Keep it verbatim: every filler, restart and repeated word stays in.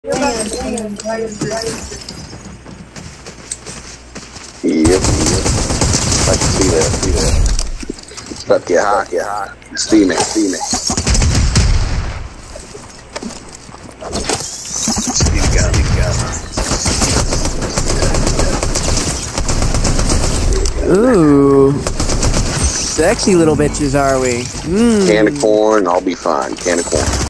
Yep, yep. I can see that, see that. It's about to get hot, get hot. Steaming, steaming. Steam gun, steam gun. Ooh. Sexy little bitches, are we? Mm. Can of corn, I'll be fine. Can of corn.